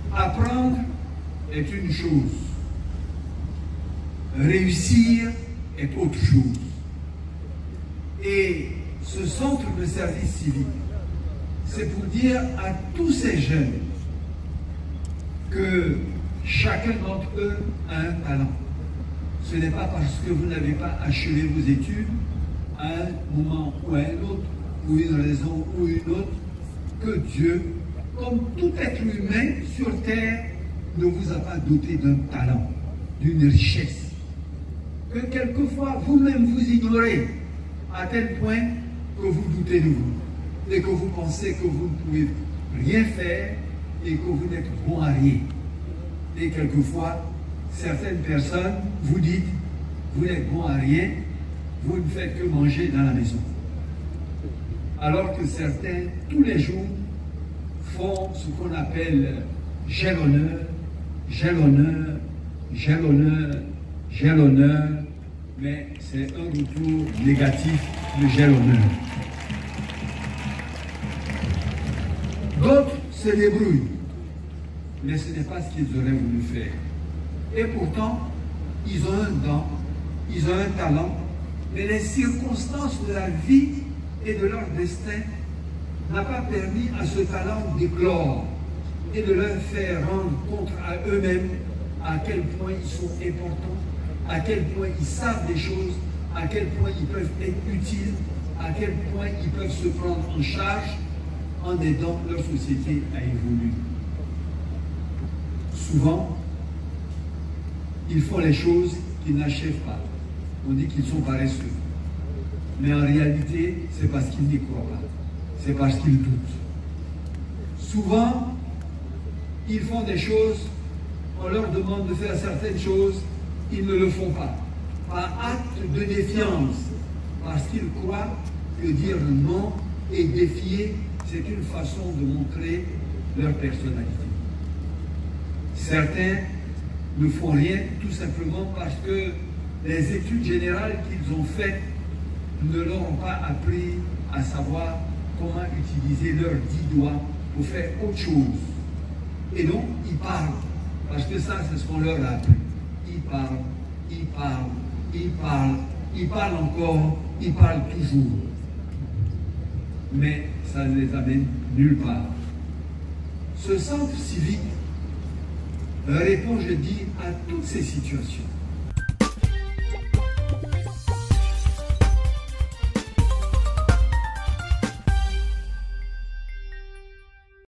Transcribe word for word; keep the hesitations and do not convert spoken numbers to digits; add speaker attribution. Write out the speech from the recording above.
Speaker 1: Apprendre est une chose. Réussir est autre chose. Et ce centre de service civique, c'est pour dire à tous ces jeunes que chacun d'entre eux a un talent. Ce n'est pas parce que vous n'avez pas achevé vos études à un moment ou à un autre, ou une raison ou une autre, que Dieu, comme tout être humain sur terre, ne vous a pas doté d'un talent, d'une richesse. Que quelquefois vous-même vous ignorez à tel point que vous doutez de vous et que vous pensez que vous ne pouvez rien faire et que vous n'êtes bon à rien. Et quelquefois, certaines personnes vous disent, vous n'êtes bon à rien, vous ne faites que manger dans la maison. Alors que certains, tous les jours, font ce qu'on appelle jalonneur, jalonneur, jalonneur, jalonneur, mais c'est un retour négatif de jalonneur. D'autres se débrouillent, mais ce n'est pas ce qu'ils auraient voulu faire. Et pourtant, ils ont un don, ils ont un talent, mais les circonstances de la vie et de leur destin n'ont pas permis à ce talent d'éclore et de leur faire rendre compte à eux-mêmes à quel point ils sont importants, à quel point ils savent des choses, à quel point ils peuvent être utiles, à quel point ils peuvent se prendre en charge en aidant leur société à évoluer. Souvent, ils font les choses qu'ils n'achèvent pas. On dit qu'ils sont paresseux. Mais en réalité, c'est parce qu'ils n'y croient pas. C'est parce qu'ils doutent. Souvent, ils font des choses, on leur demande de faire certaines choses, ils ne le font pas. Par acte de défiance, parce qu'ils croient que dire non et défier, c'est une façon de montrer leur personnalité. Certains ne font rien tout simplement parce que les études générales qu'ils ont faites ne leur ont pas appris à savoir comment utiliser leurs dix doigts pour faire autre chose. Et donc, ils parlent, parce que ça, c'est ce qu'on leur a appris. Ils parlent, ils parlent, ils parlent, ils parlent encore, ils parlent toujours. Mais ça ne les amène nulle part. Ce centre civique répond, je dis, à toutes ces situations.